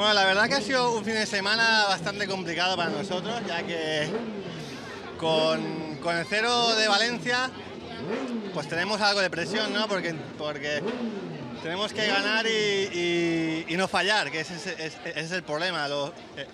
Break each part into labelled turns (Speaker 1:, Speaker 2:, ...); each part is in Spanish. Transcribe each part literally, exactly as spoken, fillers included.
Speaker 1: Bueno, la verdad que ha sido un fin de semana bastante complicado para nosotros, ya que con, con el cero de Valencia pues tenemos algo de presión, ¿no? Porque, porque tenemos que ganar y, y, y no fallar, que ese es, es, ese es el problema. Lo, eh,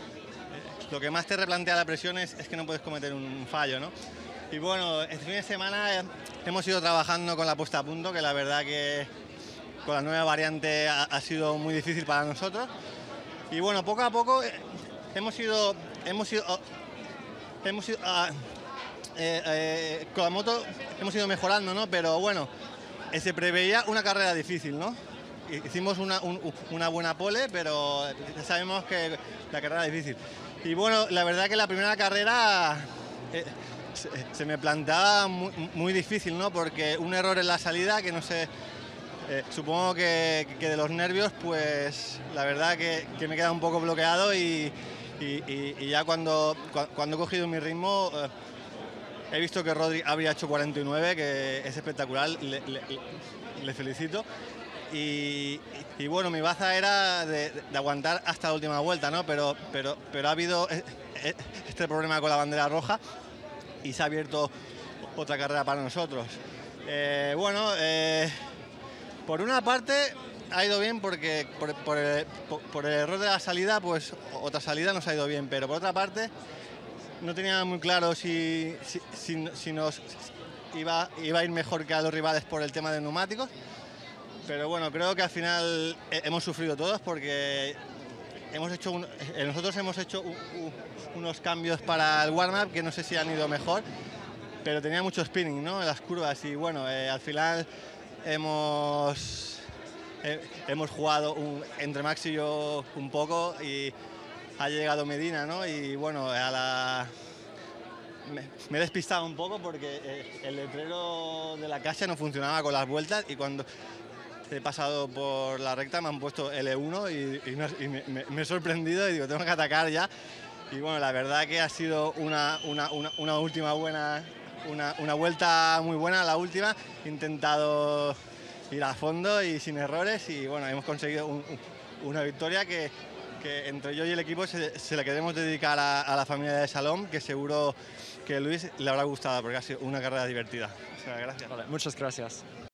Speaker 1: lo que más te replantea la presión es, es que no puedes cometer un fallo, ¿no? Y bueno, este fin de semana hemos ido trabajando con la puesta a punto, que la verdad que con la nueva variante ha, ha sido muy difícil para nosotros. Y bueno, poco a poco eh, hemos ido, hemos ido, oh, hemos ido uh, eh, eh, con la moto hemos ido mejorando, ¿no? Pero bueno, eh, se preveía una carrera difícil, ¿no? Hicimos una, un, una buena pole, pero sabemos que la carrera es difícil. Y bueno, la verdad que la primera carrera eh, se, se me planteaba muy, muy difícil, ¿no? Porque un error en la salida que no sé. Eh, supongo que, que de los nervios, pues la verdad que, que me he quedado un poco bloqueado y, y, y, y ya cuando, cuando he cogido mi ritmo eh, he visto que Rodri había hecho cuarenta y nueve, que es espectacular, le, le, le felicito. Y, y bueno, mi baza era de, de aguantar hasta la última vuelta, ¿no? Pero, pero, pero ha habido este problema con la bandera roja y se ha abierto otra carrera para nosotros. Eh, bueno, eh, por una parte ha ido bien porque por, por, el, por, por el error de la salida, pues otra salida nos ha ido bien, pero por otra parte no tenía muy claro si, si, si, si nos iba, iba a ir mejor que a los rivales por el tema de neumáticos, pero bueno, creo que al final hemos sufrido todos porque hemos hecho un, nosotros hemos hecho un, un, unos cambios para el warm-up que no sé si han ido mejor, pero tenía mucho spinning, ¿no?, en las curvas y bueno, eh, al final hemos, eh, hemos jugado un, entre Max y yo un poco y ha llegado Medina, ¿no? Y bueno, a la... me, me he despistado un poco porque eh, el letrero de la casa no funcionaba con las vueltas y cuando he pasado por la recta me han puesto L uno y, y, me, y me, me he sorprendido y digo, tengo que atacar ya. Y bueno, la verdad que ha sido una, una, una, una última buena... Una, una vuelta muy buena, la última. He intentado ir a fondo y sin errores y bueno, hemos conseguido un, una victoria que, que entre yo y el equipo se, se la queremos dedicar a, a la familia de Salom, que seguro que a Luis le habrá gustado porque ha sido una carrera divertida. O sea, gracias.
Speaker 2: Vale, muchas gracias.